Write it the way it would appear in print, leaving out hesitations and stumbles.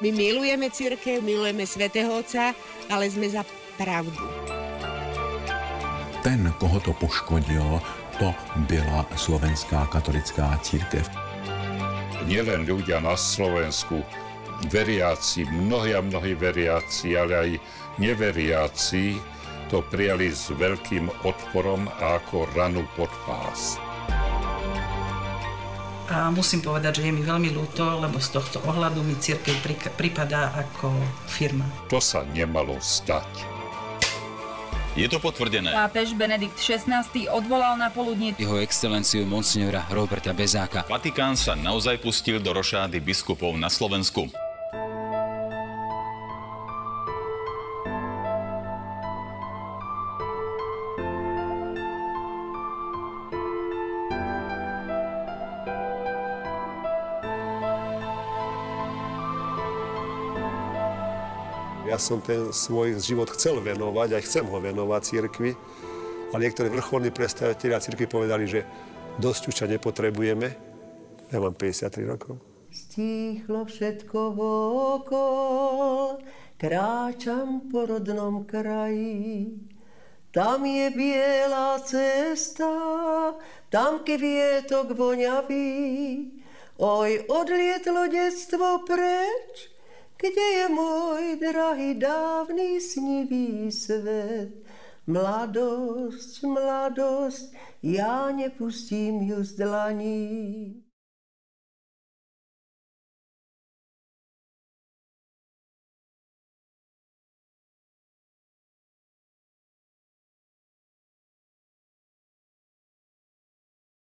My milujeme cirkev, milujeme svätého Otca, ale sme za pravdu. Ten, koho to poškodilo, to byla slovenská katolická církev. Nielen ľudia na Slovensku, veriaci, mnohí veriaci, ale aj neveriaci to prijali s veľkým odporom a ako ranu pod pás. A musím povedať, že je mi veľmi ľúto, lebo z tohto ohľadu mi cirkev pripadá ako firma. To sa nemalo stať. Je to potvrdené. Pápež Benedikt XVI odvolal na poludnie jeho excelenciu monsignora Roberta Bezáka. Vatikán sa naozaj pustil do rošády biskupov na Slovensku. Ja som ten svoj život chcel venovať, aj chcem ho venovať cirkvi, ale niektorí vrcholní predstavitelia cirkvi povedali, že dosť už ťa nepotrebujeme. Ja mám 53 rokov. Stíchlo všetko vokol, kráčam po rodnom kraji. Tam je biela cesta, tam kvietok voňavý. Oj, odlietlo detstvo preč, kde je môj drahý dávny snivý svet? Mladosť, mladosť, ja nepustím ju z dlaní.